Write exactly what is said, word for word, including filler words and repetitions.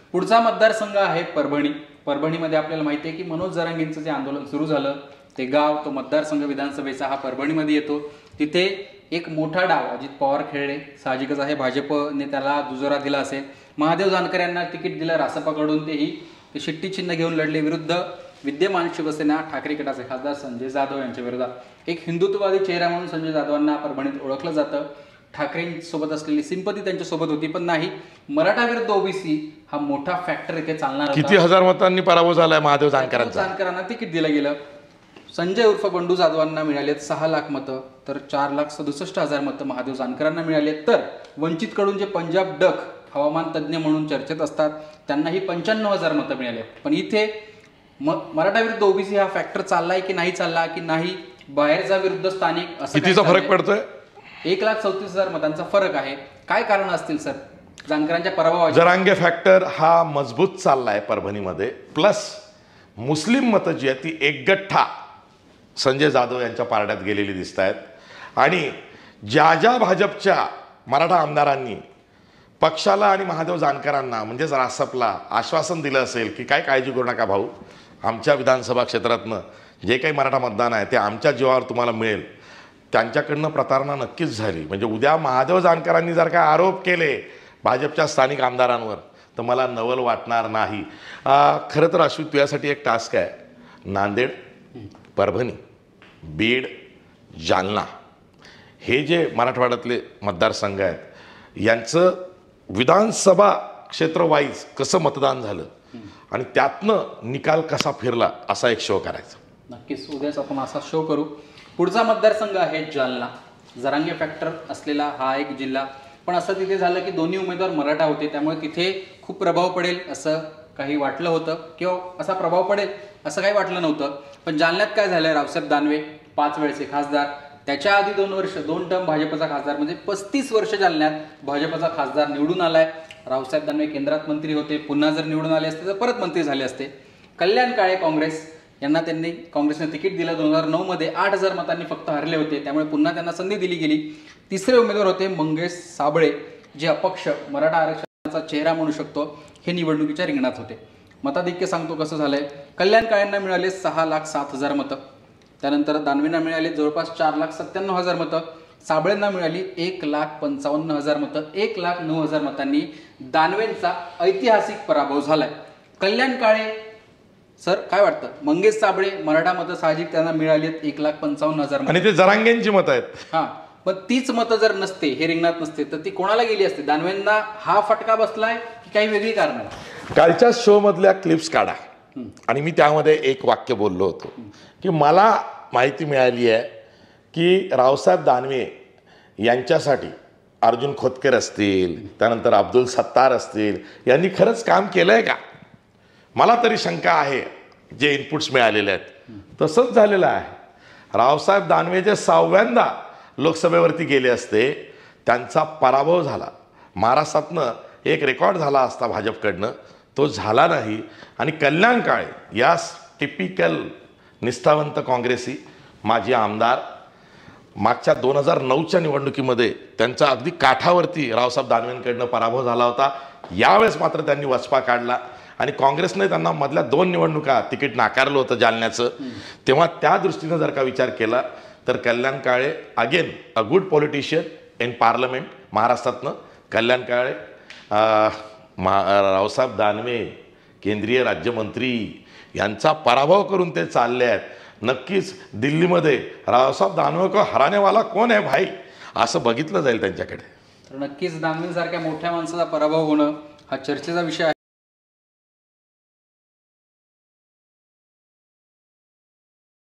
पुढचा मतदारसंघ आहे परभणी। परभणीमध्ये आपल्याला माहिती आहे की मनोज जरांगेंचं जे आंदोलन सुरू झालं ते गाव, तो मतदारसंघ विधानसभेचा हा परभणीमध्ये येतो। तिथे एक मोठा डाव अजित पवार खेळले, साहजिकच आहे भाजपने त्याला दुजोरा दिला असेल। महादेव जानकर यांना तिकीट दिलं रासपाकडून, तेही ते शिट्टी चिन्ह घेऊन लढले। विरुद्ध विद्यमान शिवसेना ठाकरे गटाचे खासदार संजय जाधव यांच्या विरोधात एक हिंदुत्ववादी चेहरा म्हणून संजय जाधवांना परभणीत ओळखलं जातं। ठाकरेंसोबत असलेली सिंपती त्यांच्यासोबत होती, पण नाही, मराठा विरुद्ध ओबीसी हा मोठा फॅक्टर इथे चालणार होता। किती हजार मतांनी पराभव झालाय महादेव जानकरांचा? जानकरांना तिकीट दिलं गेलं। संजय उर्फ बंडू जाधवांना मिळालेत सहा लाख मतं, तर चार लाख सदुसष्ट हजार मतं महादेव जानकरांना मिळाले। तर वंचित कडून जे पंजाब डक हवामान तज्ज्ञ म्हणून चर्चेत असतात त्यांनाही पंच्याण्णव हजार मतं मिळाले। पण इथे मराठा विरुद्ध ओबीसी हा फॅक्टर चाललाय की नाही चालला की नाही, बाहेरचा विरुद्ध स्थानिक, असं कितीचा फरक पडतोय? एक लाख चौतीस हजार मतांचा फरक आहे। काय कारण असतील सर जानकरांच्या पराभवाचे? जरांगे फॅक्टर हा मजबूत चाललाय परभणीमध्ये, प्लस मुस्लिम मतं जी आहेत ती एकगठ्ठा संजय जाधव यांच्या पारड्यात गेलेली दिसत आहेत। आणि ज्या ज्या भाजपच्या मराठा आमदारांनी पक्षाला आणि महादेव जानकरांना म्हणजेच रासपला आश्वासन दिलं असेल की काय काळजी करू नका भाऊ, आमच्या विधानसभा क्षेत्रातनं जे काही मराठा मतदान आहे ते आमच्या जीवावर तुम्हाला मिळेल, त्यांच्याकडनं प्रतारणा नक्कीच झाली। म्हणजे उद्या महादेव जानकरांनी जर काय आरोप केले भाजपच्या स्थानिक आमदारांवर तर मला नवल वाटणार नाही। खरं तर अश्वित तुझ्यासाठी एक टास्क आहे, नांदेड, परभणी, बीड, जालना हे जे मराठवाड्यातले मतदारसंघ आहेत यांचं विधानसभा क्षेत्र वाईज कसं मतदान झालं आणि त्यातनं निकाल कसा फिरला असा एक शो करायचा। नक्कीच उद्याच आपण असा शो करू। पुढचा मतदारसंघ आहे जालना। जरांगे फॅक्टर असलेला हा एक जिल्हा, पण असं तिथे झालं की दोन्ही उमेदवार मराठा होते, त्यामुळे तिथे खूप प्रभाव पडेल असं काही वाटलं होतं किंवा असा प्रभाव पडेल असं काही वाटलं नव्हतं। पण जालन्यात काय झालं, रावसाहेब दानवे पाच वेळचे खासदार, त्याच्या आधी दोन वर्ष दोन टर्म भाजपचा खासदार, म्हणजे पस्तीस वर्ष जालन्यात भाजपचा खासदार निवडून आलाय। रावसाहेब दानवे केंद्रात मंत्री होते, पुन्हा जर निवडून आले असते तर परत मंत्री झाले असते। कल्याण काळे काँग्रेस यांना त्यांनी काँग्रेसने तिकीट दिलं, दोन हजार नऊ मध्ये आठ हजार मतांनी फक्त हरले होते, त्यामुळे पुन्हा त्यांना संधी दिली गेली। तिसरे उमेदवार होते मंगेश साबळे, जे अपक्ष मराठा आरक्षणाचा चेहरा म्हणू शकतो, हे निवडणुकीच्या रिंगणात होते। मताधिक्य सांगतो कसं झालंय, कल्याण काळेंना मिळाले सहा लाख सात हजार मतं, त्यानंतर दानवेंना मिळाले जवळपास चार लाख सत्त्याण्णव हजार मतं, साबळेंना मिळाली एक लाख पंचावन्न हजार मतं। एक लाख नऊ हजार मतांनी दानवेंचा ऐतिहासिक पराभव झालाय। कल्याण काळे सर काय वाटतं, मंगेश साबळे मराठा मतं साहजिक त्यांना मिळालीत एक लाख पंचावन्न हजार आणि ते जरांगेंची मतं आहेत। हा, पण तीच मतं जर नसते, हे रिंगणात नसते, तर ती कोणाला गेली असते? दानवेंना हा फटका बसलाय की काही वेगळी कारण आहे? कालच्या शो मधल्या क्लिप्स काढा आणि मी त्यामध्ये एक वाक्य बोललो होतो की मला माहिती मिळाली आहे की रावसाहेब दानवे यांच्यासाठी अर्जुन खोतकर असतील, त्यानंतर अब्दुल सत्तार असतील, यांनी खरंच काम केलंय का? मला तरी शंका आहे, जे इनपुट्स मिळालेले आहेत तसंच झालेलं आहे। रावसाहेब दानवे जे सहाव्यांदा लोकसभेवरती गेले असते, त्यांचा पराभव झाला, महाराष्ट्रातनं एक रेकॉर्ड झाला असता भाजपकडनं, तो झाला नाही। आणि कल्याण काळे या टिपिकल निष्ठावंत काँग्रेसी माजी आमदार, मागच्या दोन हजार नऊच्या निवडणुकीमध्ये त्यांचा अगदी काठावरती रावसाहेब दानवेंकडनं पराभव झाला होता। यावेळेस मात्र त्यांनी वचपा काढला आणि काँग्रेसने त्यांना मधल्या दोन निवडणुका तिकीट नाकारलं होतं जालन्याचं, तेव्हा त्या दृष्टीनं जर का विचार केला तर Kalyan Kale again a good politician in parliament महाराष्ट्रातनं कल्याण काळे, रावसाहेब दानवे केंद्रीय राज्यमंत्री यांचा पराभव करून ते चालले आहेत। नक्कीच दिल्लीमध्ये रावसाहेब दानवे को हरानेवाला कोण आहे भाई असं बघितलं जाईल त्यांच्याकडे। तर नक्कीच दानवेंसारख्या मोठ्या माणसाचा पराभव होणं हा चर्चेचा विषय आहे।